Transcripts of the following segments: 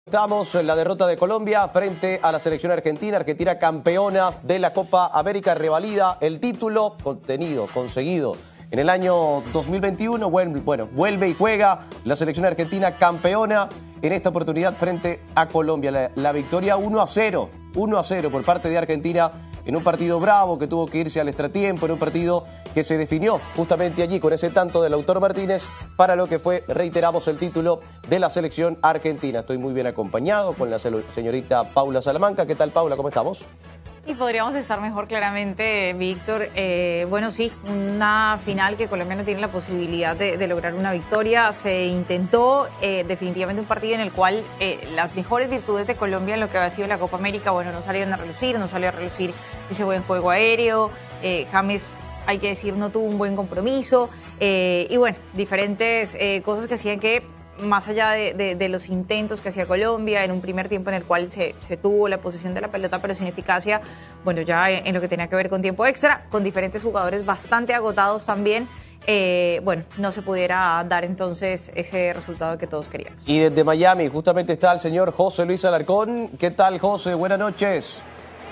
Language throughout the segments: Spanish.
Estamos en la derrota de Colombia frente a la selección argentina. Argentina campeona de la Copa América, revalida el título conseguido en el año 2021. Bueno, vuelve y juega la selección argentina campeona en esta oportunidad frente a Colombia. La victoria 1-0 por parte de Argentina en un partido bravo que tuvo que irse al extratiempo, en un partido que se definió justamente allí con ese tanto de Lautaro Martínez para lo que fue, reiteramos, el título de la selección argentina. Estoy muy bien acompañado con la señorita Paula Salamanca. ¿Qué tal, Paula? ¿Cómo estamos? Y podríamos estar mejor, claramente, Víctor. Bueno, sí, una final que Colombia no tiene la posibilidad de lograr una victoria. Se intentó definitivamente un partido en el cual las mejores virtudes de Colombia en lo que había sido la Copa América, bueno, no salieron a relucir, no salió a relucir ese buen juego aéreo. James, hay que decir, no tuvo un buen compromiso. Y bueno, diferentes cosas que hacían que, más allá de los intentos que hacía Colombia en un primer tiempo en el cual se tuvo la posesión de la pelota pero sin eficacia, bueno, ya en lo que tenía que ver con tiempo extra, con diferentes jugadores bastante agotados también, bueno, no se pudiera dar entonces ese resultado que todos queríamos. Y desde Miami justamente está el señor José Luis Alarcón. ¿Qué tal, José? Buenas noches.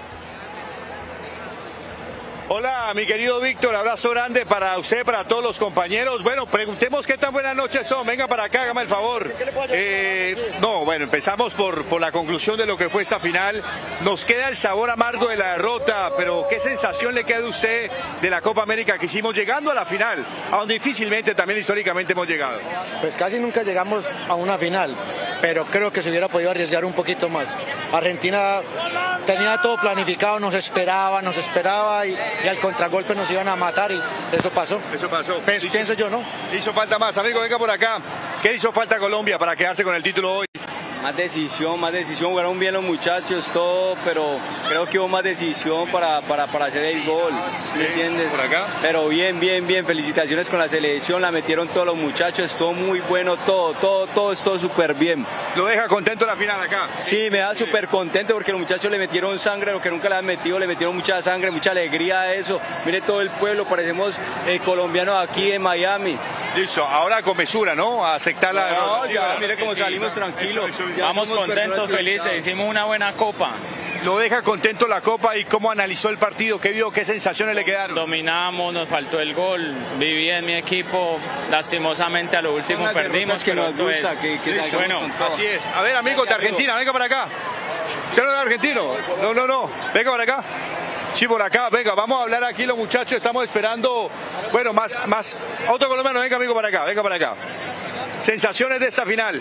Hola, mi querido Víctor, abrazo grande para usted, para todos los compañeros. Bueno, preguntemos qué tan buenas noches son. Venga para acá, hágame el favor. No, bueno, empezamos por la conclusión de lo que fue esta final. Nos queda el sabor amargo de la derrota, pero ¿qué sensación le queda a usted de la Copa América que hicimos llegando a la final, a donde difícilmente también históricamente hemos llegado? Pues casi nunca llegamos a una final, pero creo que se hubiera podido arriesgar un poquito más. Argentina tenía todo planificado, nos esperaba y al contragolpe nos iban a matar y eso pasó. Eso pasó. Pienso yo, ¿no? Hizo falta más. Amigo, venga por acá. ¿Qué hizo falta a Colombia para quedarse con el título hoy? Más decisión, jugaron bien los muchachos, todo, pero creo que hubo más decisión para hacer el gol, ¿sí me entiendes? ¿Por acá? Pero bien, felicitaciones con la selección, la metieron todos los muchachos, estuvo muy bueno, todo estuvo súper bien. ¿Lo deja contento la final acá? Sí, me da súper contento porque los muchachos le metieron sangre, lo que nunca le han metido, le metieron mucha sangre, mucha alegría a eso. Mire todo el pueblo, parecemos colombianos aquí en Miami. Listo, ahora con mesura, ¿no? A aceptar la derrota. No, ya, mire cómo salimos tranquilos. Vamos contentos, felices, hicimos una buena copa. ¿Lo deja contento la copa y cómo analizó el partido? ¿Qué vio? ¿Qué sensaciones le quedaron? Dominamos, nos faltó el gol, viví en mi equipo, lastimosamente a lo último perdimos, que pero nos gusta, que bueno, así es. A ver, amigos de Argentina, venga para acá. ¿Usted no es argentino? No, venga para acá. Sí, por acá, venga, vamos a hablar aquí los muchachos, estamos esperando, bueno, más, otro colombiano, venga amigo para acá. Sensaciones de esta final.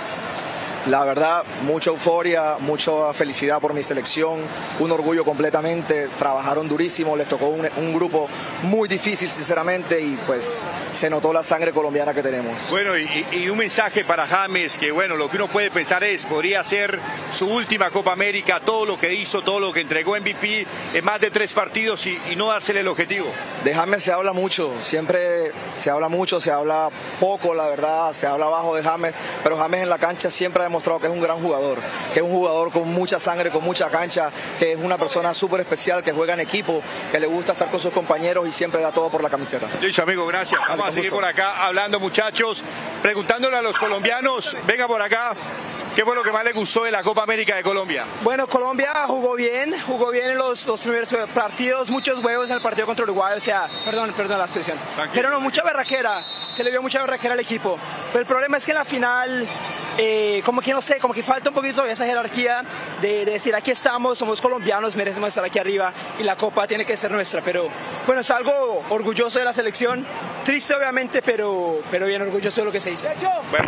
La verdad, mucha euforia, mucha felicidad por mi selección, un orgullo completamente, trabajaron durísimo, les tocó un grupo muy difícil sinceramente y pues se notó la sangre colombiana que tenemos. Bueno, y un mensaje para James, que bueno, lo que uno puede pensar es, podría ser su última Copa América, todo lo que hizo, todo lo que entregó MVP en más de 3 partidos y no dársele el objetivo. De James se habla mucho, siempre se habla mucho, se habla poco, la verdad, se habla bajo de James, pero James en la cancha siempre ha demostrado que es un gran jugador, que es un jugador con mucha sangre, con mucha cancha, que es una persona súper especial, que juega en equipo, que le gusta estar con sus compañeros y siempre da todo por la camiseta. Listo, amigo, gracias. Vamos a seguir por acá hablando, muchachos, preguntándole a los colombianos, venga por acá. ¿Qué fue lo que más le gustó de la Copa América de Colombia? Bueno, Colombia jugó bien en los primeros partidos, muchos huevos en el partido contra Uruguay, o sea, perdón la expresión. Tranquilo. Pero no, mucha berraquera, se le vio mucha berraquera al equipo. Pero el problema es que en la final, como que falta un poquito esa jerarquía de decir aquí estamos, somos colombianos, merecemos estar aquí arriba y la Copa tiene que ser nuestra. Pero bueno, es algo orgulloso de la selección, triste obviamente, pero bien orgulloso de lo que se hizo. Bueno.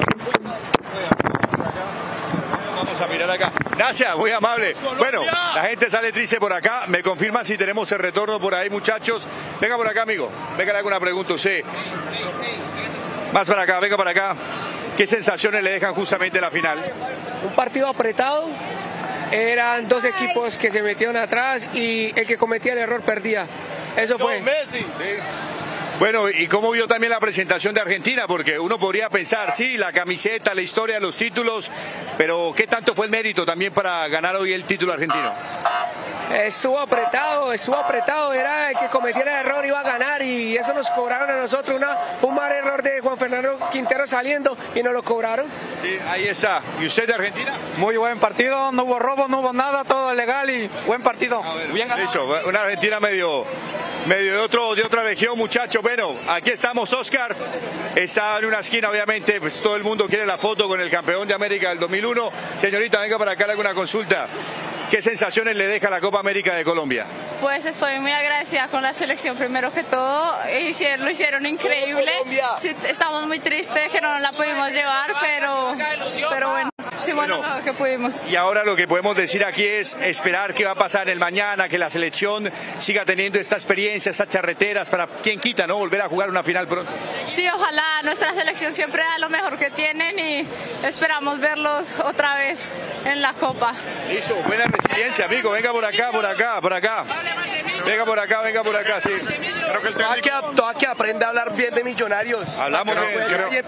Vamos a mirar acá. Gracias, muy amable. Bueno, la gente sale triste por acá. Me confirma si tenemos el retorno por ahí, muchachos. Venga por acá, amigo. Venga, le hago una pregunta, usted. Más para acá, venga para acá. ¿Qué sensaciones le dejan justamente la final? Un partido apretado. Eran 2 equipos que se metieron atrás y el que cometía el error perdía. Eso fue. Messi. Sí. Bueno, ¿y cómo vio también la presentación de Argentina? Porque uno podría pensar, sí, la camiseta, la historia, los títulos, pero ¿qué tanto fue el mérito también para ganar hoy el título argentino? Estuvo apretado, era el que cometiera el error iba a ganar y eso nos cobraron a nosotros, un mal error de Juan Fernando Quintero saliendo y nos lo cobraron. Sí, ahí está. ¿Y usted de Argentina? Muy buen partido, no hubo robo, no hubo nada, todo legal y buen partido. Bien ganado. Eso, una Argentina medio de otra región, muchachos. Bueno, aquí estamos, Oscar. Está en una esquina, obviamente, pues todo el mundo quiere la foto con el campeón de América del 2001. Señorita, venga para acá, le hago una consulta. ¿Qué sensaciones le deja la Copa América de Colombia? Pues estoy muy agradecida con la selección, primero que todo, lo hicieron increíble. Sí, estamos muy tristes que no nos la pudimos llevar, pero bueno, hicimos lo mejor que pudimos. Y ahora lo que podemos decir aquí es esperar qué va a pasar el mañana, que la selección siga teniendo esta experiencia, estas charreteras, para quien quita, ¿no? Volver a jugar una final pronto. Sí, ojalá nuestra selección siempre da lo mejor que tienen y esperamos verlos otra vez en la Copa. Listo, buena resiliencia, amigo. Venga por acá, por acá, por acá. Venga por acá, sí. Creo que el técnico... Todo que aprende a hablar bien de Millonarios. Hablamos bien.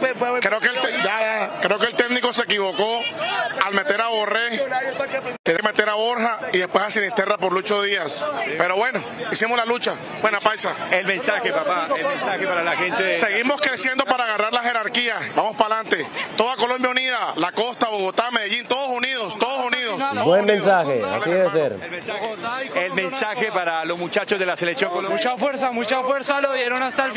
Creo que el técnico se equivocó al meter a Borré, querer meter a Borja y después a Sinisterra por Lucho Díaz. Pero bueno, hicimos la lucha. Buena paisa. El mensaje, papá, el mensaje para la gente. Seguimos creciendo para agarrar la jerarquía. Vamos para adelante. Toda Colombia unida, la costa, Bogotá, Medellín, todos unidos, todos unidos. Buen mensaje, así debe ser. El mensaje para los muchachos de la selección colombiana. Mucha fuerza, lo dieron hasta el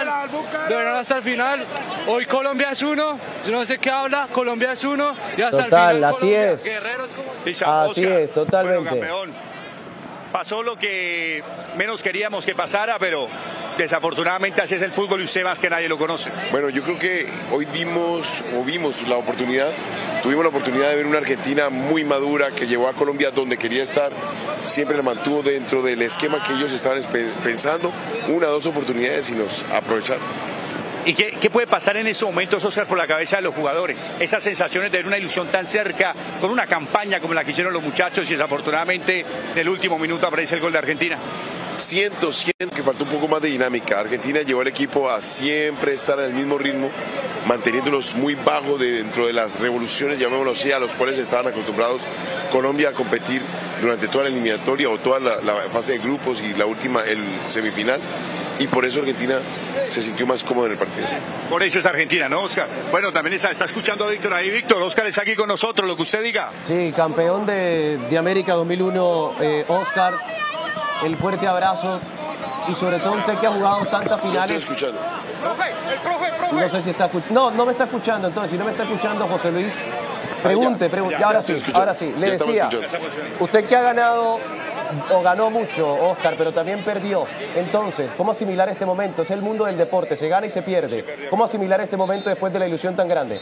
final. Hoy Colombia es uno, yo no sé qué habla, Colombia es uno y hasta Total, el final. Así Colombia, es. Guerreros como... Así es, totalmente. Bueno, campeón, pasó lo que menos queríamos que pasara, pero desafortunadamente así es el fútbol y usted más que nadie lo conoce. Bueno, yo creo que hoy vimos la oportunidad, tuvimos la oportunidad de ver una Argentina muy madura que llevó a Colombia donde quería estar, siempre la mantuvo dentro del esquema que ellos estaban pensando, 1 o 2 oportunidades y los aprovecharon. ¿Y qué puede pasar en esos momentos, Oscar, por la cabeza de los jugadores? Esas sensaciones de ver una ilusión tan cerca, con una campaña como la que hicieron los muchachos y desafortunadamente en el último minuto aparece el gol de Argentina. Siento que faltó un poco más de dinámica. Argentina llevó al equipo a siempre estar en el mismo ritmo, manteniéndolos muy bajos dentro de las revoluciones, llamémoslo así, a los cuales estaban acostumbrados Colombia a competir durante toda la eliminatoria o toda la fase de grupos y la última, el semifinal. Y por eso Argentina se sintió más cómodo en el partido. Por eso es Argentina, ¿no, Oscar? Bueno, también está escuchando a Víctor ahí. Víctor, Oscar está aquí con nosotros, lo que usted diga. Sí, campeón de América 2001, Oscar, el fuerte abrazo y sobre todo usted que ha jugado tantas finales. Lo estoy escuchando. Profe. No sé si está escuchando. No me está escuchando, entonces si no me está escuchando José Luis, pregunte. Ahora sí, le decía, usted que ha ganado o ganó mucho, Oscar, pero también perdió. Entonces, ¿cómo asimilar este momento? Es el mundo del deporte, se gana y se pierde. ¿Cómo asimilar este momento después de la ilusión tan grande?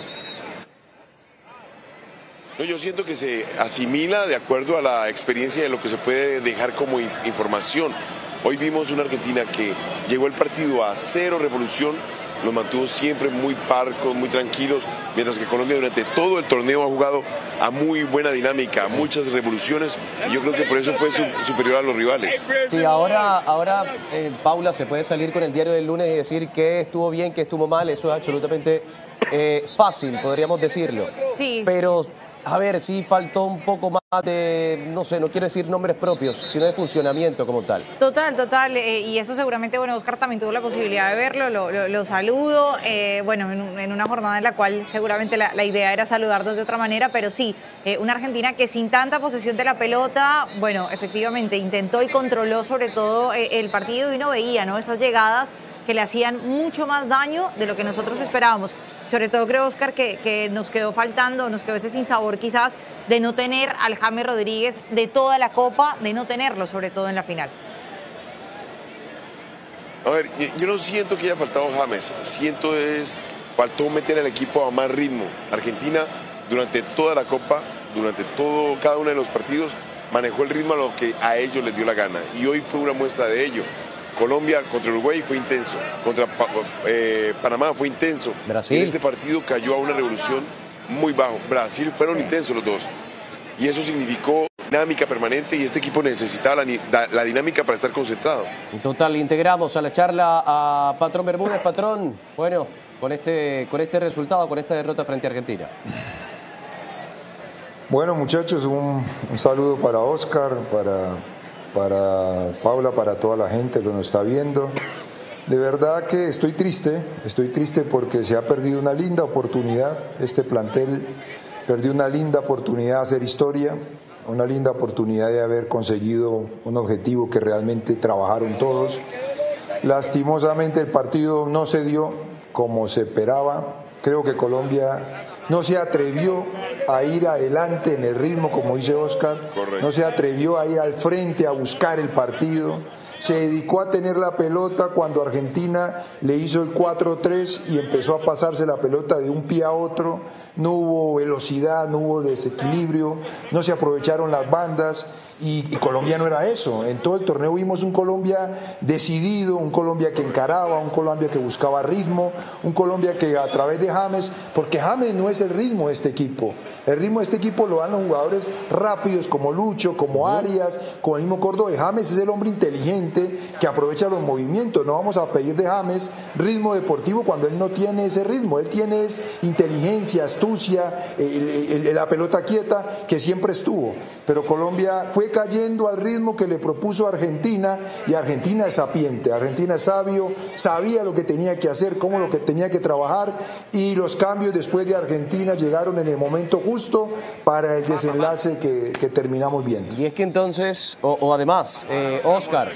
No, yo siento que se asimila de acuerdo a la experiencia de lo que se puede dejar como información. Hoy vimos una Argentina que llegó el partido a 0 revolución, los mantuvo siempre muy parcos, muy tranquilos, mientras que Colombia durante todo el torneo ha jugado a muy buena dinámica, a muchas revoluciones, y yo creo que por eso fue superior a los rivales. Sí, ahora Paula, se puede salir con el diario del lunes y decir que estuvo bien, que estuvo mal, eso es absolutamente fácil, podríamos decirlo. Sí. Pero, a ver, sí faltó un poco más de, no sé, no quiero decir nombres propios, sino de funcionamiento como tal. Total, y eso seguramente, bueno, Oscar también tuvo la posibilidad de verlo, lo saludo, bueno, en una jornada en la cual seguramente la idea era saludarnos de otra manera, pero sí, una Argentina que sin tanta posesión de la pelota, bueno, efectivamente intentó y controló sobre todo el partido y uno veía, ¿no?, esas llegadas que le hacían mucho más daño de lo que nosotros esperábamos. Sobre todo creo, Oscar, que nos quedó faltando, nos quedó ese sinsabor quizás de no tener al James Rodríguez de toda la Copa, de no tenerlo sobre todo en la final. A ver, yo no siento que haya faltado James, faltó meter al equipo a más ritmo. Argentina durante toda la Copa, cada uno de los partidos, manejó el ritmo a lo que a ellos les dio la gana. Y hoy fue una muestra de ello. Colombia contra Uruguay fue intenso, contra Panamá fue intenso. Brasil. En este partido cayó a una revolución muy bajo. Brasil fueron intensos los dos. Y eso significó dinámica permanente y este equipo necesitaba la dinámica para estar concentrado. En total, integramos a la charla a Patrón Bermúdez. Patrón, bueno, con este resultado, con esta derrota frente a Argentina. Bueno, muchachos, un saludo para Oscar, para Paula, para toda la gente que nos está viendo. De verdad que estoy triste porque se ha perdido una linda oportunidad. Este plantel perdió una linda oportunidad de hacer historia, una linda oportunidad de haber conseguido un objetivo que realmente trabajaron todos. Lastimosamente el partido no se dio como se esperaba. Creo que Colombia no se atrevió a ir adelante en el ritmo, como dice Oscar. Correcto. No se atrevió a ir al frente a buscar el partido. Se dedicó a tener la pelota cuando Argentina le hizo el 4-3 y empezó a pasarse la pelota de un pie a otro. No hubo velocidad, no hubo desequilibrio, no se aprovecharon las bandas y Colombia no era eso. En todo el torneo vimos un Colombia decidido, un Colombia que encaraba, un Colombia que buscaba ritmo, un Colombia que a través de James, porque James no es el ritmo de este equipo. El ritmo de este equipo lo dan los jugadores rápidos como Lucho, como Arias, como el mismo Córdoba. James es el hombre inteligente que aprovecha los movimientos. No vamos a pedir de James ritmo deportivo cuando él no tiene ese ritmo. Él tiene inteligencia, astucia, la pelota quieta que siempre estuvo. Pero Colombia fue cayendo al ritmo que le propuso Argentina y Argentina es sapiente, Argentina es sabio, sabía lo que tenía que hacer, cómo lo que tenía que trabajar y los cambios después de Argentina llegaron en el momento justo para el desenlace que terminamos viendo. Y es que entonces, además, Oscar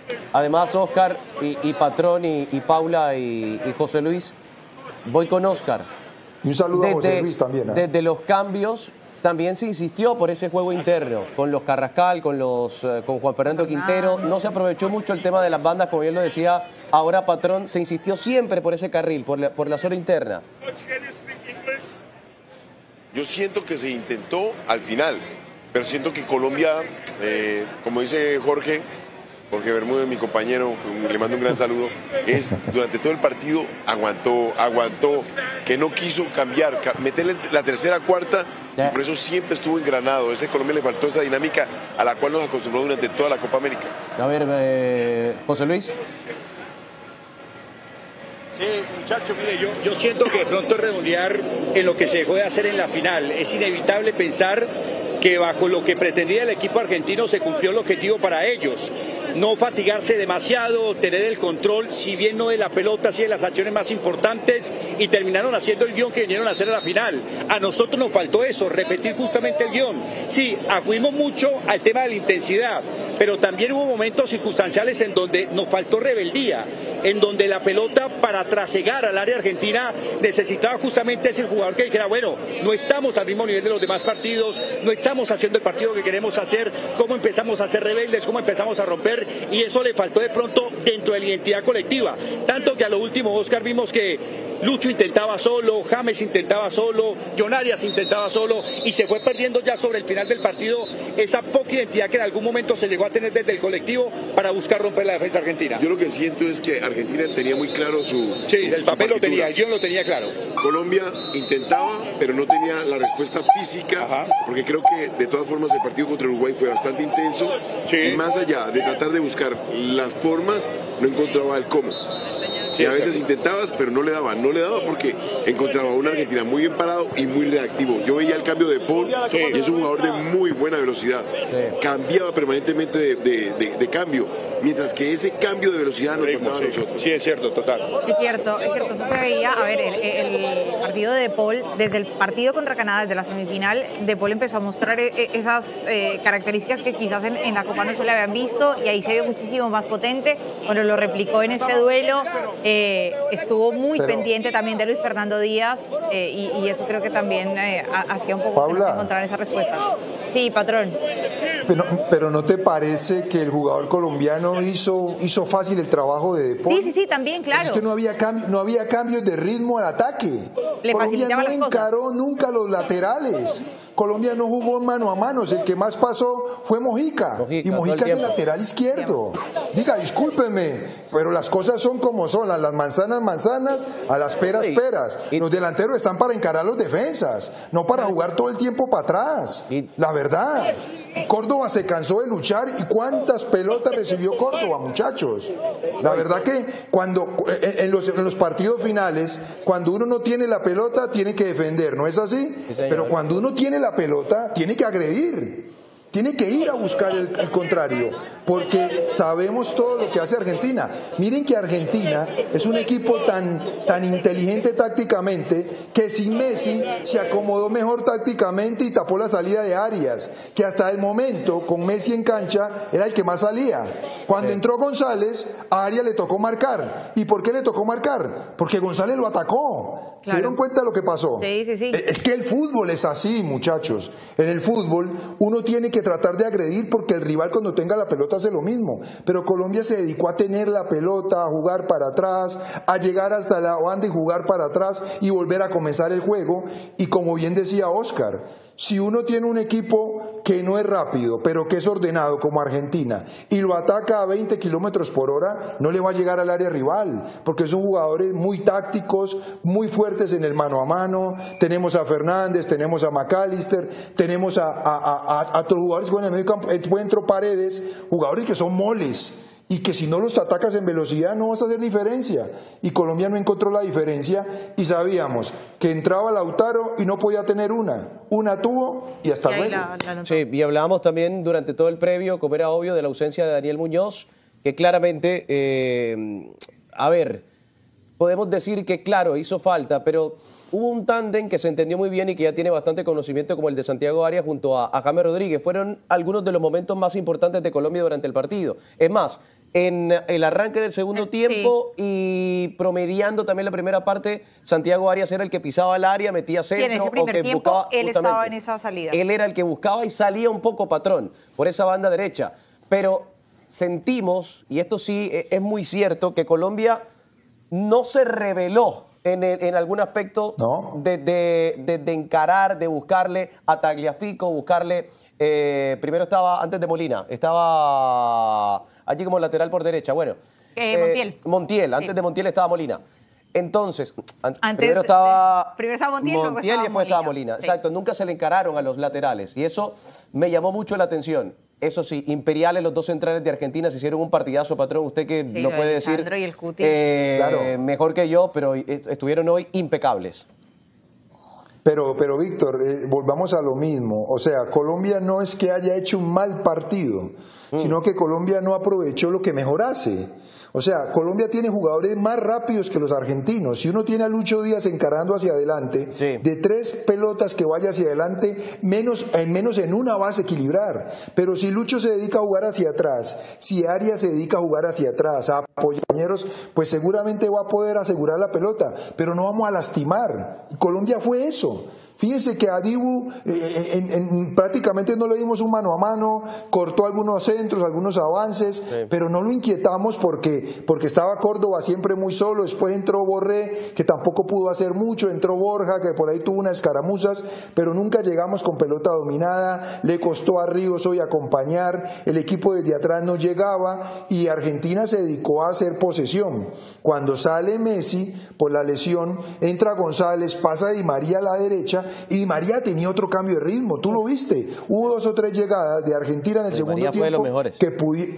y Patrón y Paula y José Luis, voy con Oscar. Y un saludo a José Luis también. Desde los cambios también se insistió por ese juego interno, con los Carrascal, con Juan Fernando Quintero. No se aprovechó mucho el tema de las bandas, como bien lo decía ahora Patrón. Se insistió siempre por ese carril, por la zona interna. Yo siento que se intentó al final, pero siento que Colombia, como dice Jorge Bermúdez, mi compañero, le mando un gran saludo, durante todo el partido aguantó, que no quiso cambiar, meterle la tercera, cuarta, y por eso siempre estuvo engranado. Ese Colombia le faltó esa dinámica a la cual nos acostumbró durante toda la Copa América. A ver, José Luis. Sí, muchachos, mire, yo siento que de pronto redondear en lo que se dejó de hacer en la final. Es inevitable pensar que bajo lo que pretendía el equipo argentino se cumplió el objetivo para ellos. No fatigarse demasiado, tener el control, si bien no de la pelota, sí de las acciones más importantes, y terminaron haciendo el guión que vinieron a hacer a la final. A nosotros nos faltó eso, repetir justamente el guión. Sí, acudimos mucho al tema de la intensidad, pero también hubo momentos circunstanciales en donde nos faltó rebeldía, en donde la pelota para trasegar al área argentina necesitaba justamente ese jugador que dijera, bueno, no estamos al mismo nivel de los demás partidos, no estamos haciendo el partido que queremos hacer, cómo empezamos a ser rebeldes, cómo empezamos a romper, y eso le faltó de pronto dentro de la identidad colectiva. Tanto que a lo último, Oscar, vimos que Lucho intentaba solo, James intentaba solo, John Arias intentaba solo, y se fue perdiendo ya sobre el final del partido esa poca identidad que en algún momento se llegó a tener desde el colectivo para buscar romper la defensa argentina. Yo lo que siento es que Argentina tenía muy claro el papel lo tenía, el guión lo tenía claro. Colombia intentaba, pero no tenía la respuesta física, porque creo que de todas formas el partido contra Uruguay fue bastante intenso, y más allá de tratar de buscar las formas, no encontraba el cómo. Y a veces intentabas, pero no le daba porque encontraba a una Argentina muy bien parado y muy reactivo. Yo veía el cambio de Paul, y es un jugador de muy buena velocidad. Cambiaba permanentemente de cambio, mientras que ese cambio de velocidad nos faltaba a nosotros. Sí, es cierto, total. Es cierto, eso se veía. A ver, el partido de Paul, desde el partido contra Canadá, desde la semifinal, de Paul empezó a mostrar esas características que quizás en la Copa no se le habían visto, y ahí se vio muchísimo más potente. Bueno, lo replicó en este duelo. Estuvo muy pendiente también de Luis Fernando Díaz, y eso creo que también hacía un poco que no se encontraran esas respuestas. Sí, Patrón. Pero ¿no te parece que el jugador colombiano hizo fácil el trabajo de Paul? Sí, también, claro. Es que no había cambios de ritmo al ataque. Colombia no encaró nunca los laterales. Colombia no jugó mano a mano. El que más pasó fue Mojica y Mojica es el lateral izquierdo. Diga, discúlpeme, pero las cosas son como son. A las manzanas, a las peras, peras. Los delanteros están para encarar los defensas, no para jugar todo el tiempo para atrás. La verdad. Córdoba se cansó de luchar, y cuántas pelotas recibió Córdoba, muchachos. La verdad que cuando en los partidos finales, cuando uno no tiene la pelota, tiene que defender, ¿no es así? Sí, pero cuando uno tiene la pelota, tiene que agredir. Tiene que ir a buscar el contrario, porque sabemos todo lo que hace Argentina. Miren que Argentina es un equipo tan inteligente tácticamente que sin Messi se acomodó mejor tácticamente y tapó la salida de Arias, que hasta el momento con Messi en cancha era el que más salía. Cuando entró González, a Arias le tocó marcar. ¿Y por qué le tocó marcar? Porque González lo atacó. ¿Se dieron cuenta de lo que pasó? Sí. Es que el fútbol es así, muchachos. En el fútbol uno tiene que tratar de agredir porque el rival cuando tenga la pelota hace lo mismo. Pero Colombia se dedicó a tener la pelota, a jugar para atrás, a llegar hasta la banda y jugar para atrás y volver a comenzar el juego. Y como bien decía Oscar, si uno tiene un equipo que no es rápido, pero que es ordenado como Argentina, y lo ataca a 20 kilómetros por hora, no le va a llegar al área rival, porque son jugadores muy tácticos, muy fuertes en el mano a mano. Tenemos a Fernández, tenemos a McAllister, tenemos a otros jugadores que en el medio campo, encuentro Paredes, jugadores que son moles, y que si no los atacas en velocidad no vas a hacer diferencia. Y Colombia no encontró la diferencia y sabíamos que entraba Lautaro y no podía tener una tuvo y hasta luego. Sí, y hablábamos también durante todo el previo, como era obvio, de la ausencia de Daniel Muñoz, que claramente, a ver, podemos decir que claro, hizo falta, pero hubo un tándem que se entendió muy bien y que ya tiene bastante conocimiento como el de Santiago Arias junto a James Rodríguez. Fueron algunos de los momentos más importantes de Colombia durante el partido. Es más, en el arranque del segundo tiempo y promediando también la primera parte, Santiago Arias era el que pisaba el área, metía centro. Y en ese primer tiempo él estaba en esa salida. Él era el que buscaba y salía un poco patrón por esa banda derecha. Pero sentimos, y esto sí es muy cierto, que Colombia no se rebeló en algún aspecto de encarar, de buscarle a Tagliafico, buscarle... primero estaba, antes de Molina, estaba allí como lateral por derecha. Bueno, Montiel, antes de Montiel estaba Molina. Entonces, primero estaba Montiel y después estaba Molina. Sí. Exacto, nunca se le encararon a los laterales y eso me llamó mucho la atención. Eso sí, imperiales, los dos centrales de Argentina se hicieron un partidazo, patrón. Usted que lo puede decir y el Cuti. Mejor que yo, pero estuvieron hoy impecables. Pero Víctor, volvamos a lo mismo. O sea, Colombia no es que haya hecho un mal partido, sino que Colombia no aprovechó lo que mejor hace. O sea, Colombia tiene jugadores más rápidos que los argentinos. Si uno tiene a Lucho Díaz encarando hacia adelante, de 3 pelotas que vaya hacia adelante, menos en una vas a equilibrar. Pero si Lucho se dedica a jugar hacia atrás, si Arias se dedica a jugar hacia atrás, a apoyar, pues seguramente va a poder asegurar la pelota, pero no vamos a lastimar. Colombia fue eso. Fíjense que a Dibu prácticamente no le dimos un mano a mano, cortó algunos centros, algunos avances, pero no lo inquietamos porque estaba Córdoba siempre muy solo. Después entró Borré, que tampoco pudo hacer mucho, entró Borja, que por ahí tuvo unas escaramuzas, pero nunca llegamos con pelota dominada. Le costó a Ríos hoy acompañar, el equipo desde atrás no llegaba y Argentina se dedicó a hacer posesión. Cuando sale Messi por la lesión, entra González, pasa Di María a la derecha, y Di María tenía otro cambio de ritmo, tú lo viste. Hubo 2 o 3 llegadas de Argentina en el segundo tiempo fue de los mejores. Que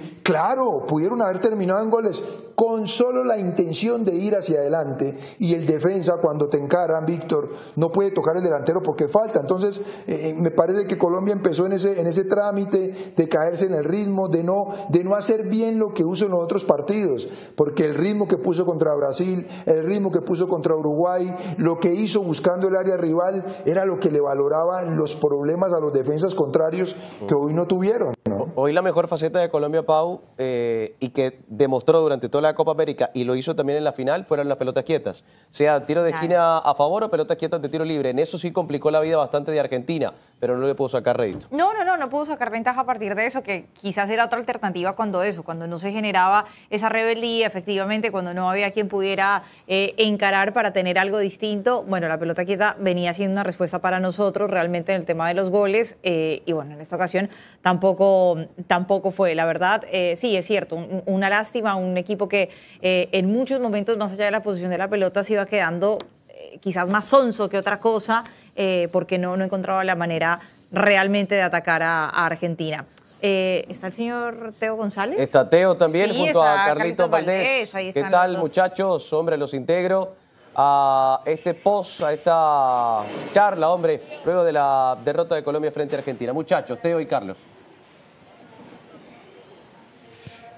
pudieron haber terminado en goles con solo la intención de ir hacia adelante, y el defensa cuando te encaran, Víctor, no puede tocar el delantero porque falta. Entonces me parece que Colombia empezó en ese trámite de caerse en el ritmo, de no hacer bien lo que hizo en los otros partidos, porque el ritmo que puso contra Brasil, el ritmo que puso contra Uruguay, lo que hizo buscando el área rival, era lo que le valoraban los problemas a los defensas contrarios que hoy no tuvieron, ¿no? Hoy la mejor faceta de Colombia, Pau, y que demostró durante toda la Copa América y lo hizo también en la final, fueron las pelotas quietas. Sea tiro de esquina a favor o pelotas quietas de tiro libre. En eso sí complicó la vida bastante de Argentina, pero no le pudo sacar rédito. No pudo sacar ventaja a partir de eso, que quizás era otra alternativa cuando no se generaba esa rebeldía, efectivamente, cuando no había quien pudiera encarar para tener algo distinto. Bueno, la pelota quieta venía siendo una respuesta para nosotros realmente en el tema de los goles y bueno, en esta ocasión tampoco fue, la verdad. Sí, es cierto, una lástima, un equipo que en muchos momentos, más allá de la posición de la pelota, se iba quedando quizás más sonso que otra cosa, porque no encontraba la manera realmente de atacar a Argentina. ¿Está el señor Teo González? Está Teo también, junto a Carlitos Valdés. ¿Qué tal, muchachos? Hombre, los integro a a esta charla, hombre, luego de la derrota de Colombia frente a Argentina. Muchachos, Teo y Carlos.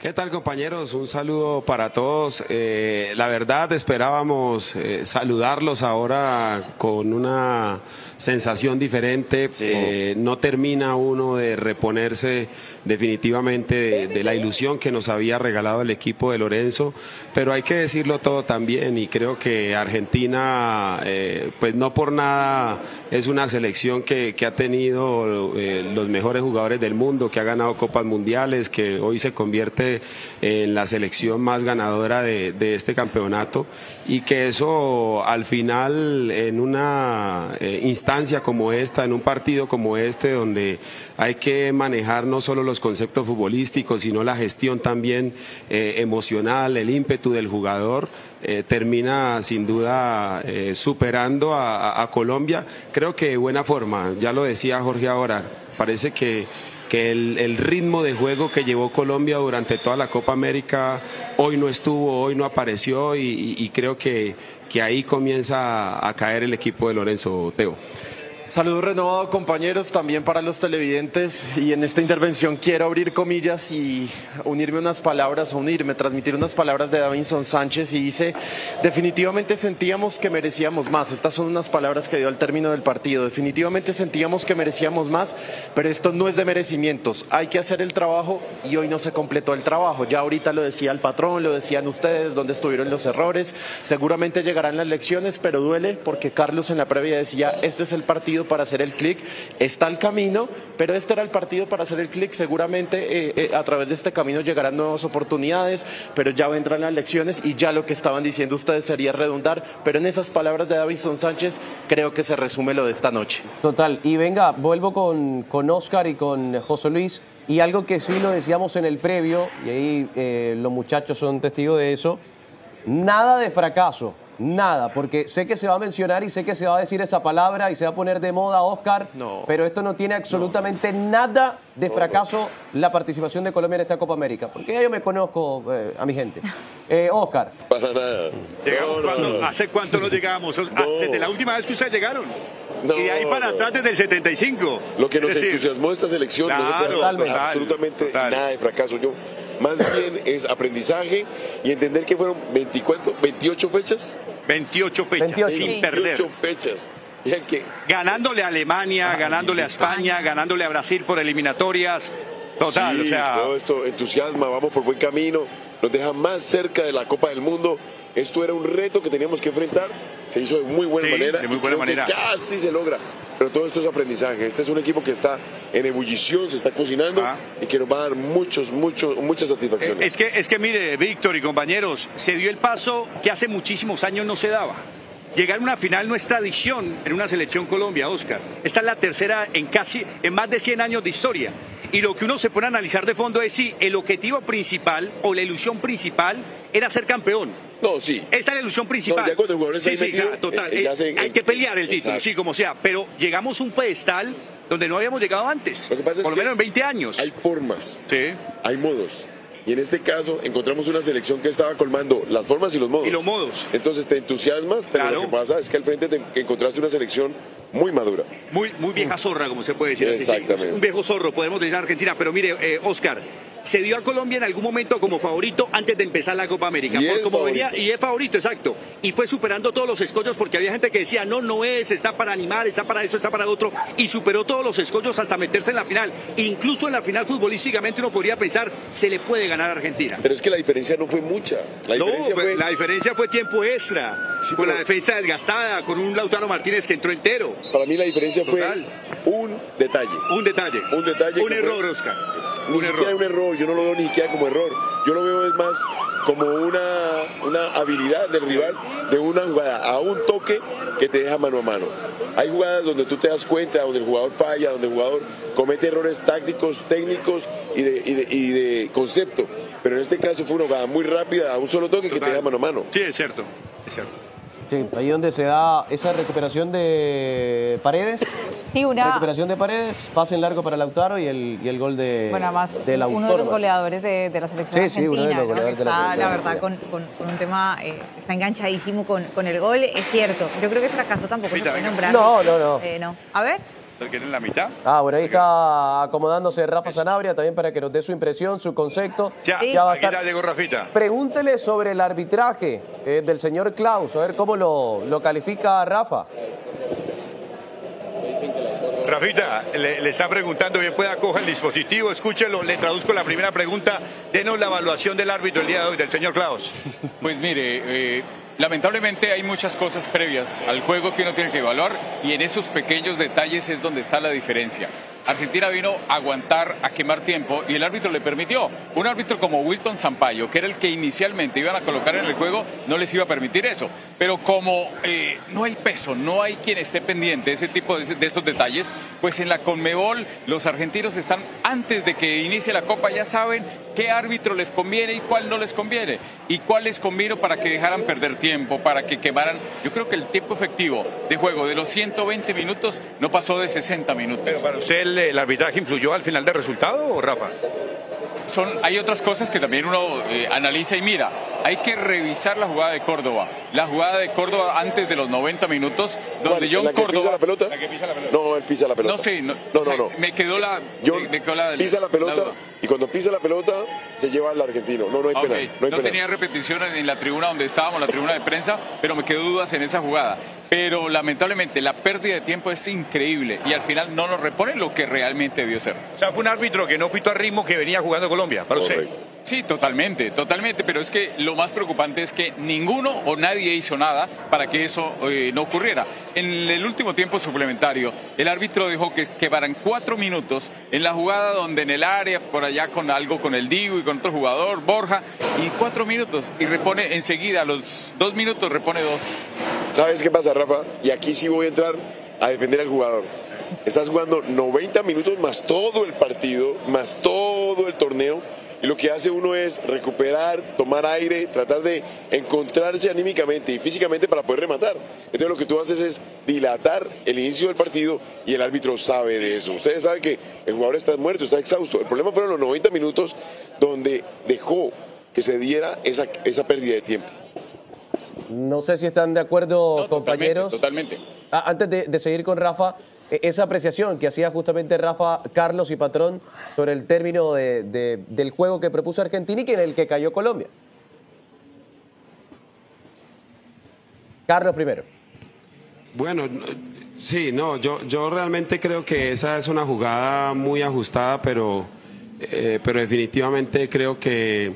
¿Qué tal, compañeros? Un saludo para todos. La verdad esperábamos saludarlos ahora con una sensación diferente. No termina uno de reponerse definitivamente de la ilusión que nos había regalado el equipo de Lorenzo, pero hay que decirlo todo también, y creo que Argentina, pues no por nada es una selección que ha tenido los mejores jugadores del mundo, que ha ganado Copas Mundiales, que hoy se convierte en la selección más ganadora de este campeonato, y que eso al final en una instancia como esta, en un partido como este, donde hay que manejar no solo los conceptos futbolísticos, sino la gestión también emocional, el ímpetu del jugador, termina sin duda superando a Colombia, creo que de buena forma. Ya lo decía Jorge ahora, parece que el ritmo de juego que llevó Colombia durante toda la Copa América hoy no estuvo, hoy no apareció, y creo que ahí comienza a caer el equipo de Lorenzo. Teo. Saludo renovado, compañeros, también para los televidentes, y en esta intervención quiero abrir comillas y transmitir unas palabras de Davinson Sánchez, y dice: definitivamente sentíamos que merecíamos más. Estas son unas palabras que dio al término del partido. Definitivamente sentíamos que merecíamos más, pero esto no es de merecimientos, hay que hacer el trabajo, y hoy no se completó el trabajo. Ya ahorita lo decía el patrón, lo decían ustedes, dónde estuvieron los errores. Seguramente llegarán las lecciones, pero duele, porque Carlos en la previa decía: este es el partido para hacer el clic, está el camino, pero este era el partido para hacer el clic. Seguramente a través de este camino llegarán nuevas oportunidades, pero ya vendrán las lecciones, y ya lo que estaban diciendo ustedes sería redundar, pero en esas palabras de Davinson Sánchez creo que se resume lo de esta noche. Total, y venga, vuelvo con Oscar y con José Luis, y algo que sí lo decíamos en el previo, y ahí los muchachos son testigos de eso: nada de fracaso. Nada, porque sé que se va a mencionar y sé que se va a decir esa palabra y se va a poner de moda, Oscar, pero esto no tiene absolutamente nada de fracaso la participación de Colombia en esta Copa América, porque ya yo me conozco a mi gente. Oscar. Para nada. ¿Hace cuánto no llegábamos? Desde la última vez que ustedes llegaron. No, y de ahí para atrás desde el 75. Lo que nos entusiasmó esta selección, no se puede absolutamente nada de fracaso. Más bien es aprendizaje y entender que fueron 28 fechas. 28 fechas, sin perder. 28 fechas. Ganándole a Alemania, ganándole a España, ganándole a Brasil por eliminatorias. Total, sí, todo esto entusiasma, vamos por buen camino, nos deja más cerca de la Copa del Mundo. Esto era un reto que teníamos que enfrentar, se hizo de muy buena manera. De muy buena manera. Casi se logra, pero todo esto es aprendizaje. Este es un equipo que está en ebullición, se está cocinando y que nos va a dar muchas satisfacciones. Es que mire, Víctor y compañeros, se dio el paso que hace muchísimos años no se daba. Llegar a una final no es tradición en una selección Colombia, Oscar. Esta es la tercera en más de 100 años de historia. Y lo que uno se pone a analizar de fondo es si el objetivo principal o la ilusión principal era ser campeón. No, sí. Esa es la ilusión principal. No, ya cuando el jugador está metido, total. Hay que pelear el título, sí, como sea. Pero llegamos a un pedestal donde no habíamos llegado antes. Lo que pasa es por lo menos en 20 años. Hay formas, hay modos. Y en este caso encontramos una selección que estaba colmando las formas y los modos. Y los modos. Entonces te entusiasmas, pero lo que pasa es que al frente te encontraste una selección muy madura. Muy vieja zorra, como se puede decir. Exactamente. Un viejo zorro, podemos decir en Argentina. Pero mire, Oscar, se dio a Colombia en algún momento como favorito antes de empezar la Copa América. Y es favorito, exacto. Y fue superando todos los escollos, porque había gente que decía, no es, está para animar, está para eso, está para otro. Y superó todos los escollos hasta meterse en la final. Incluso en la final futbolísticamente uno podría pensar, se le puede ganar a Argentina. Pero es que la diferencia no fue mucha. La diferencia fue tiempo extra. Sí, con la defensa desgastada, con un Lautaro Martínez que entró entero. Para mí la diferencia fue un detalle. Un error, Oscar. Ni siquiera un error, yo no lo veo ni siquiera como error. Yo lo veo es más como una habilidad del rival de una jugada a un toque que te deja mano a mano. Hay jugadas donde tú te das cuenta, donde el jugador falla, donde el jugador comete errores tácticos, técnicos y de concepto. Pero en este caso fue una jugada muy rápida, a un solo toque que te deja mano a mano. Sí, es cierto, es cierto. Sí, ahí donde se da esa recuperación de Paredes. Sí, recuperación de Paredes, pase en largo para Lautaro y el gol de Lautaro. Uno de los goleadores de la selección argentina. Sí, uno de los goleadores de la selección. La verdad, con un tema, está enganchadísimo con el gol, es cierto. Yo creo que fracaso tampoco se puede nombrar. No. A ver. que en la mitad. Ah, bueno, ahí está acomodándose Rafa Sanabria también para que nos dé su impresión, su concepto. Ya, va a aquí estar. ya llegó Rafita. Pregúntele sobre el arbitraje del señor Klaus, a ver cómo lo califica Rafa. Rafita, le está preguntando, bien pueda, coja el dispositivo, escúchelo, le traduzco la primera pregunta, denos la evaluación del árbitro el día de hoy, del señor Klaus. Pues mire, lamentablemente hay muchas cosas previas al juego que uno tiene que evaluar y en esos pequeños detalles es donde está la diferencia. Argentina vino a aguantar, a quemar tiempo y el árbitro le permitió. Un árbitro como Wilton Sampaio, que era el que inicialmente iban a colocar en el juego, no les iba a permitir eso. Pero como no hay peso, no hay quien esté pendiente de ese tipo de esos detalles, pues en la Conmebol los argentinos están, antes de que inicie la Copa, ya saben qué árbitro les conviene y cuál no les conviene. Y cuál les convino para que dejaran perder tiempo, para que quemaran. Yo creo que el tiempo efectivo de juego de los 120 minutos no pasó de 60 minutos. Pero para usted el arbitraje influyó al final del resultado, Rafa. Hay otras cosas que también uno analiza y mira. Hay que revisar la jugada de Córdoba. La jugada de Córdoba antes de los 90 minutos, donde John Córdoba... ¿Pisa la pelota? No, él pisa la pelota. No sé, no. Me quedó la... Pisa la pelota y cuando pisa la pelota se lleva al argentino. No hay penal. No tenía repetición en la tribuna donde estábamos, la tribuna de prensa, pero me quedó dudas en esa jugada. Pero lamentablemente la pérdida de tiempo es increíble y al final no nos repone lo que realmente debió ser. O sea, fue un árbitro que no pitó al ritmo que venía jugando Colombia, para usted. Sí, totalmente, pero es que lo más preocupante es que ninguno o nadie hizo nada para que eso no ocurriera. En el último tiempo suplementario, el árbitro dejó que quedaran 4 minutos en la jugada donde en el área, por allá con el Diego y con otro jugador, Borja, y 4 minutos, y repone enseguida, a los 2 minutos repone 2. ¿Sabes qué pasa, Rafa? Y aquí sí voy a entrar a defender al jugador. Estás jugando 90 minutos más todo el partido, más todo el torneo, y lo que hace uno es recuperar, tomar aire, tratar de encontrarse anímicamente y físicamente para poder rematar. Entonces lo que tú haces es dilatar el inicio del partido y el árbitro sabe de eso. Ustedes saben que el jugador está muerto, está exhausto. El problema fueron los 90 minutos donde dejó que se diera esa pérdida de tiempo. No sé si están de acuerdo, compañeros. Totalmente. Antes de seguir con Rafa, esa apreciación que hacía justamente Rafa, Carlos y Patrón sobre el término del juego que propuso Argentina y en el que cayó Colombia. Carlos primero. Bueno, sí, no, yo realmente creo que esa es una jugada muy ajustada, pero definitivamente creo que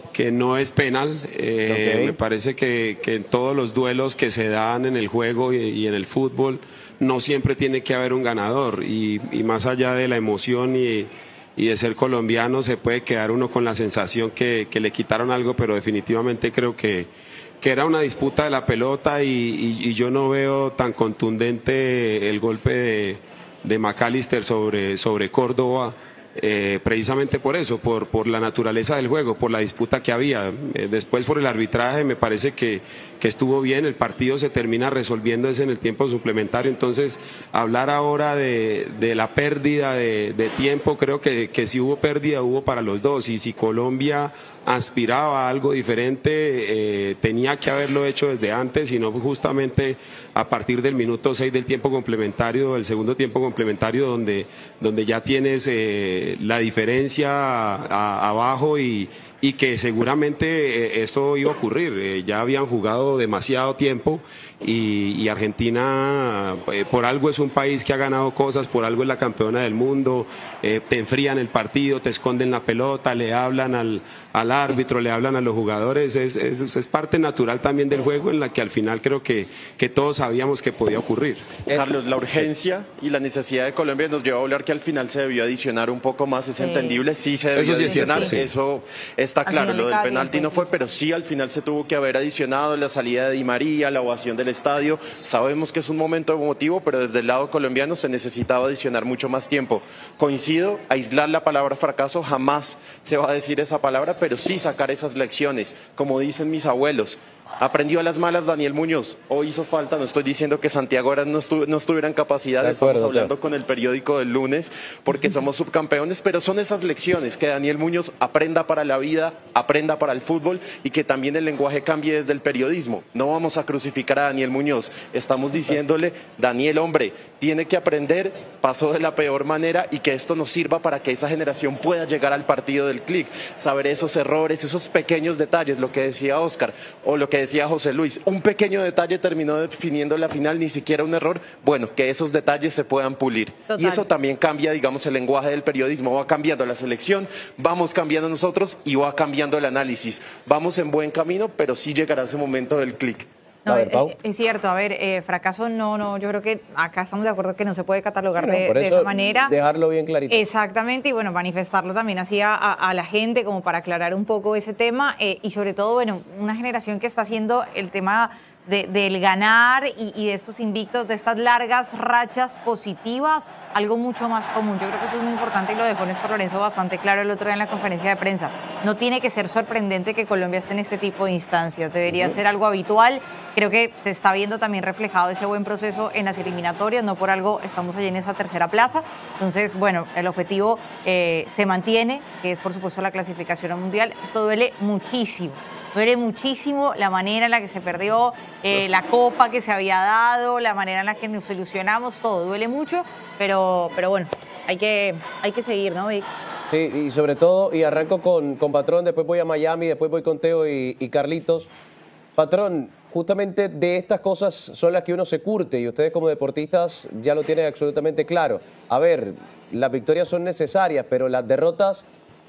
no es penal. Me parece que en todos los duelos que se dan en el juego y en el fútbol no siempre tiene que haber un ganador y más allá de la emoción y de ser colombiano se puede quedar uno con la sensación que le quitaron algo, pero definitivamente creo que era una disputa de la pelota y yo no veo tan contundente el golpe de McAllister sobre Córdoba. Precisamente por eso, por la naturaleza del juego, por la disputa que había. Después por el arbitraje me parece que estuvo bien, el partido se termina resolviendo en el tiempo suplementario, entonces hablar ahora de la pérdida de tiempo, creo que si hubo pérdida hubo para los dos, y si Colombia aspiraba a algo diferente, tenía que haberlo hecho desde antes y no justamente a partir del minuto 6 del tiempo complementario, del segundo tiempo complementario, donde ya tienes la diferencia abajo y que seguramente esto iba a ocurrir. Ya habían jugado demasiado tiempo y Argentina por algo es un país que ha ganado cosas, por algo es la campeona del mundo. Te enfrían el partido, te esconden la pelota, le hablan al árbitro, le hablan a los jugadores. Es parte natural también del juego en la que al final creo que todos sabíamos que podía ocurrir. Carlos, la urgencia y la necesidad de Colombia nos lleva a hablar que al final se debió adicionar un poco más, es entendible, sí se debió adicionar, eso está claro, lo del penalti no fue, pero sí al final se tuvo que haber adicionado la salida de Di María, la ovación del estadio. Sabemos que es un momento emotivo, pero desde el lado colombiano se necesitaba adicionar mucho más tiempo. Coincido, aislar la palabra fracaso, jamás se va a decir esa palabra, pero sí sacar esas lecciones, como dicen mis abuelos. Aprendió a las malas Daniel Muñoz. Hoy hizo falta, no estoy diciendo que Santiago Aranz no estuvieran capacidades, estamos hablando con el periódico del lunes, porque somos subcampeones, pero son esas lecciones, que Daniel Muñoz aprenda para la vida, aprenda para el fútbol y que también el lenguaje cambie desde el periodismo. No vamos a crucificar a Daniel Muñoz, estamos diciéndole, Daniel, hombre, tiene que aprender, pasó de la peor manera y que esto nos sirva para que esa generación pueda llegar al partido del Click, saber esos errores, esos pequeños detalles, lo que decía Oscar o lo que decía José Luis, un pequeño detalle terminó definiendo la final, ni siquiera un error, bueno, que esos detalles se puedan pulir. Total. Y eso también cambia, digamos, el lenguaje del periodismo, va cambiando la selección, vamos cambiando nosotros y va cambiando el análisis. Vamos en buen camino, pero sí llegará ese momento del Click. No, es cierto, a ver, fracaso no, yo creo que acá estamos de acuerdo que no se puede catalogar de esa manera. Dejarlo bien clarito. Exactamente, y bueno, manifestarlo también así a la gente como para aclarar un poco ese tema y sobre todo, bueno, una generación que está haciendo el tema del ganar y de estos invictos, de estas largas rachas positivas, algo mucho más común. Yo creo que eso es muy importante y lo dejó Néstor Lorenzo bastante claro el otro día en la conferencia de prensa. No tiene que ser sorprendente que Colombia esté en este tipo de instancias, debería ser algo habitual. Creo que se está viendo también reflejado ese buen proceso en las eliminatorias, no por algo estamos allí en esa tercera plaza. Entonces, bueno, el objetivo se mantiene, que es por supuesto la clasificación al Mundial. Esto duele muchísimo. Duele muchísimo la manera en la que se perdió, la copa que se había dado, la manera en la que nos ilusionamos, todo. Duele mucho, pero bueno, hay que seguir, ¿no, Vic? Sí, y sobre todo, y arranco con Patrón, después voy a Miami, después voy con Teo y Carlitos. Patrón, justamente de estas cosas son las que uno se curte y ustedes como deportistas ya lo tienen absolutamente claro. A ver, las victorias son necesarias, pero las derrotas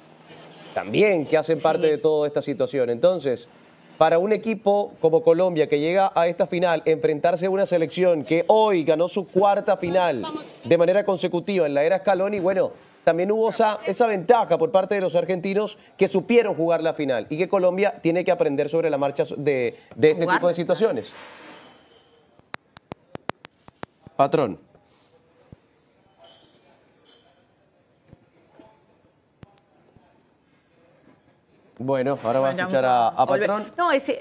también que hacen parte de toda esta situación. Entonces, para un equipo como Colombia que llega a esta final, enfrentarse a una selección que hoy ganó su cuarta final de manera consecutiva en la era Scaloni, bueno, también hubo esa ventaja por parte de los argentinos que supieron jugar la final y que Colombia tiene que aprender sobre la marcha de este tipo de situaciones. Patrón. Bueno, ahora va a escuchar a Patrón. No, es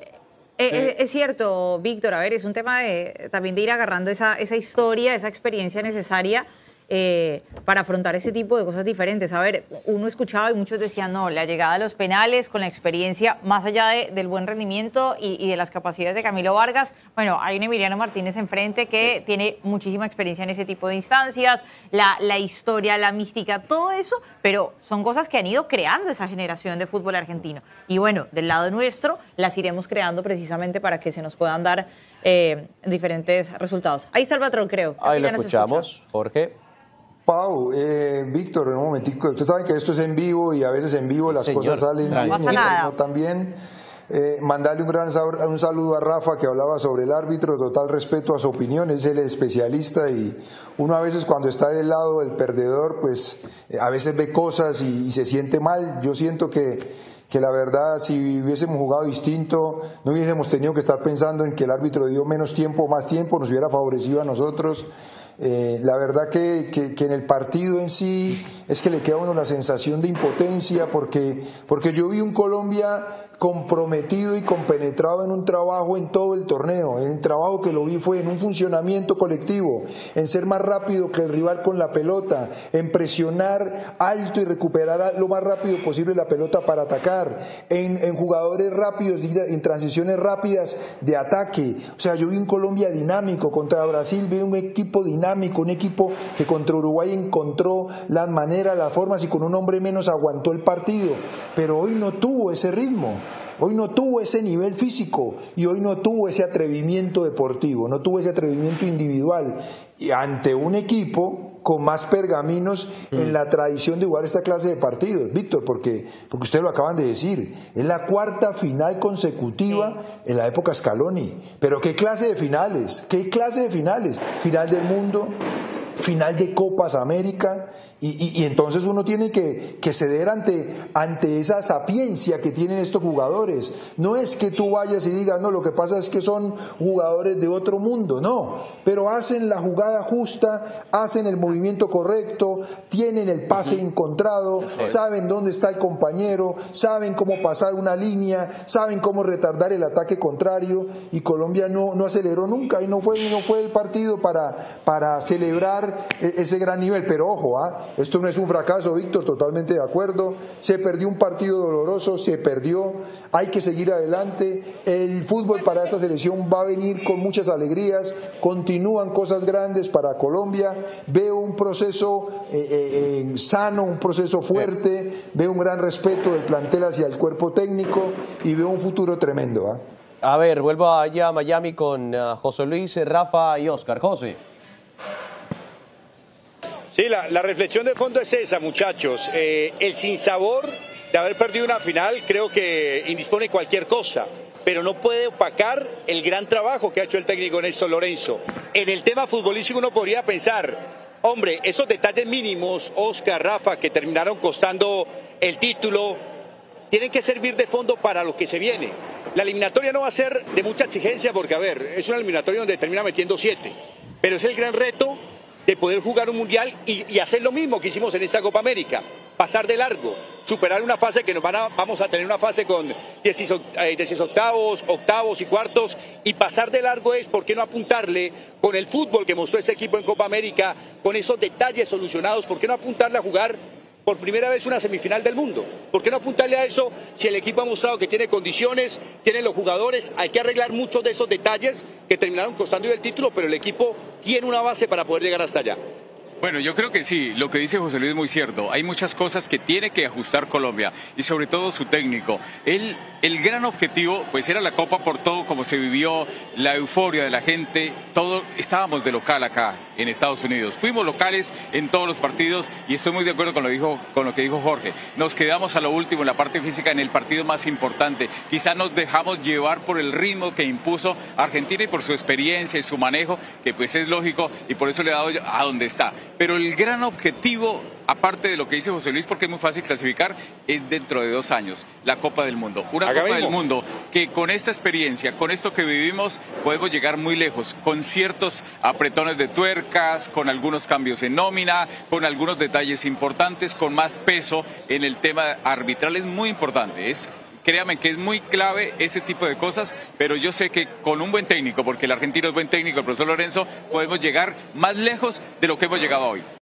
cierto, Víctor. A ver, es un tema también de ir agarrando esa historia, esa experiencia necesaria para afrontar ese tipo de cosas diferentes. A ver, uno escuchaba y muchos decían, no, la llegada a los penales con la experiencia, más allá del buen rendimiento y de las capacidades de Camilo Vargas, bueno, hay un Emiliano Martínez enfrente que tiene muchísima experiencia en ese tipo de instancias, la historia, la mística, todo eso, pero son cosas que han ido creando esa generación de fútbol argentino. Y bueno, del lado nuestro las iremos creando precisamente para que se nos puedan dar diferentes resultados. Ahí está el Patrón, creo. Ahí lo escuchamos, Jorge. Pau, Víctor, un momentico. Ustedes saben que esto es en vivo y a veces en vivo las cosas salen bien y no tan bien. Mandarle un saludo a Rafa, que hablaba sobre el árbitro, total respeto a su opinión, es el especialista y uno a veces cuando está del lado del perdedor, pues a veces ve cosas y se siente mal. Yo siento que la verdad, si hubiésemos jugado distinto, no hubiésemos tenido que estar pensando en que el árbitro dio menos tiempo, más tiempo, nos hubiera favorecido a nosotros. La verdad que en el partido en sí es que le queda a uno la sensación de impotencia porque yo vi un Colombia comprometido y compenetrado en un trabajo en todo el torneo. El trabajo que lo vi fue en un funcionamiento colectivo, en ser más rápido que el rival con la pelota, en presionar alto y recuperar lo más rápido posible la pelota para atacar, en jugadores rápidos, en transiciones rápidas de ataque. O sea, yo vi un Colombia dinámico. Contra Brasil vi un equipo dinámico, un equipo que contra Uruguay encontró las maneras, las formas y con un hombre menos aguantó el partido, pero hoy no tuvo ese ritmo. Hoy no tuvo ese nivel físico y hoy no tuvo ese atrevimiento deportivo, no tuvo ese atrevimiento individual y ante un equipo con más pergaminos en la tradición de jugar esta clase de partidos. Víctor, porque ustedes lo acaban de decir, es la cuarta final consecutiva en la época Scaloni. Pero ¿qué clase de finales? ¿Qué clase de finales? Final del mundo, final de Copas América Y entonces uno tiene que ceder ante esa sapiencia que tienen estos jugadores. No es que tú vayas y digas, no, lo que pasa es que son jugadores de otro mundo, no. Pero hacen la jugada justa, hacen el movimiento correcto, tienen el pase encontrado, saben dónde está el compañero, saben cómo pasar una línea, saben cómo retardar el ataque contrario, y Colombia no aceleró nunca y no fue el partido para celebrar ese gran nivel. Pero ojo, esto no es un fracaso, Víctor, totalmente de acuerdo. Se perdió un partido doloroso, se perdió, hay que seguir adelante. El fútbol para esta selección va a venir con muchas alegrías, continúan cosas grandes para Colombia. Veo un proceso sano, un proceso fuerte, veo un gran respeto del plantel hacia el cuerpo técnico y veo un futuro tremendo. A ver, vuelvo allá a Miami con José Luis, Rafa y Oscar. José. Sí, la reflexión de fondo es esa, muchachos. El sinsabor de haber perdido una final creo que indispone cualquier cosa, pero no puede opacar el gran trabajo que ha hecho el técnico Néstor Lorenzo. En el tema futbolístico uno podría pensar, hombre, esos detalles mínimos, Oscar, Rafa, que terminaron costando el título, tienen que servir de fondo para lo que se viene. La eliminatoria no va a ser de mucha exigencia porque, a ver, es una eliminatoria donde termina metiendo 7, pero es el gran reto de poder jugar un mundial y hacer lo mismo que hicimos en esta Copa América, pasar de largo, superar una fase que vamos a tener una fase con 16octavos, octavos y cuartos, y pasar de largo es, ¿por qué no apuntarle con el fútbol que mostró ese equipo en Copa América, con esos detalles solucionados, por qué no apuntarle a jugar por primera vez una semifinal del mundo? ¿Por qué no apuntarle a eso si el equipo ha mostrado que tiene condiciones, tiene los jugadores? Hay que arreglar muchos de esos detalles que terminaron costando el título, pero el equipo tiene una base para poder llegar hasta allá. Bueno, yo creo que sí, lo que dice José Luis es muy cierto. Hay muchas cosas que tiene que ajustar Colombia y sobre todo su técnico. El gran objetivo pues era la Copa por todo como se vivió, la euforia de la gente, todo. Estábamos de local acá en Estados Unidos. Fuimos locales en todos los partidos y estoy muy de acuerdo con lo que dijo Jorge. Nos quedamos a lo último en la parte física en el partido más importante. Quizás nos dejamos llevar por el ritmo que impuso Argentina y por su experiencia y su manejo, que pues es lógico y por eso le he dado a donde está. Pero el gran objetivo, aparte de lo que dice José Luis, porque es muy fácil clasificar, es dentro de 2 años, la Copa del Mundo. Una Copa del Mundo que con esta experiencia, con esto que vivimos, podemos llegar muy lejos, con ciertos apretones de tuercas, con algunos cambios en nómina, con algunos detalles importantes, con más peso en el tema arbitral. Es muy importante, créame que es muy clave ese tipo de cosas, pero yo sé que con un buen técnico, porque el argentino es buen técnico, el profesor Lorenzo, podemos llegar más lejos de lo que hemos llegado hoy.